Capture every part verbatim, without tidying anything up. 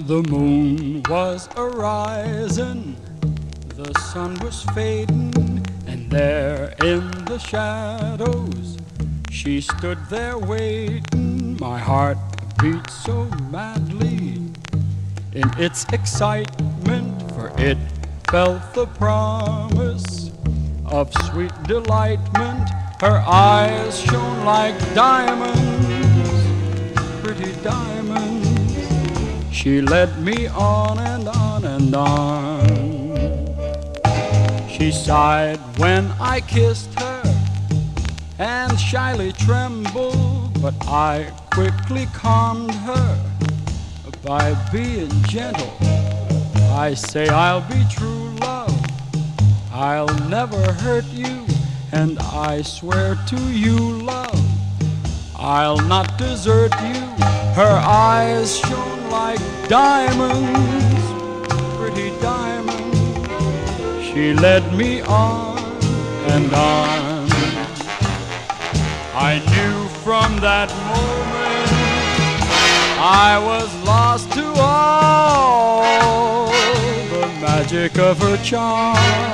The moon was a-rising, the sun was fading, and there in the shadows she stood there waiting. My heart beat so madly in its excitement, for it felt the promise of sweet delightment. Her eyes shone like diamonds, pretty diamonds. She led me on and on and on. She sighed when I kissed her and shyly trembled, but I quickly calmed her by being gentle. I say I'll be true love, I'll never hurt you, and I swear to you, love, I'll not desert you. Her eyes shone like diamonds, pretty diamonds. She led me on and on. I knew from that moment I was lost to all the magic of her charm.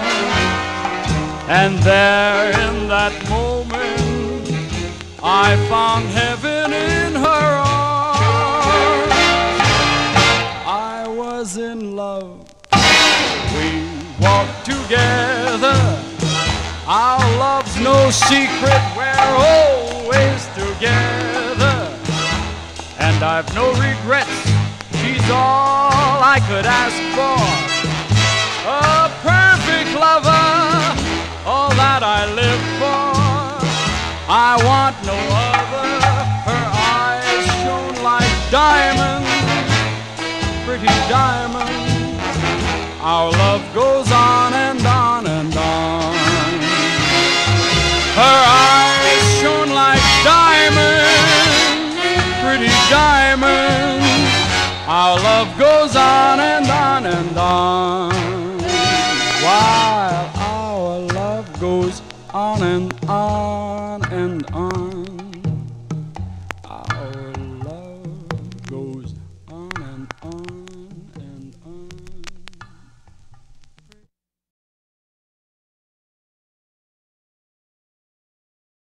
And there in that moment I found heaven in her arms. I was in love. We walked together. Our love's no secret. We're always together. And I've no regrets. She's all I could ask for. A perfect lover, all that I live for. I want no other. Her eyes shone like diamonds, pretty diamonds. Our love goes on and on and on. Her eyes shone like diamonds, pretty diamonds. Our love goes on and on and on.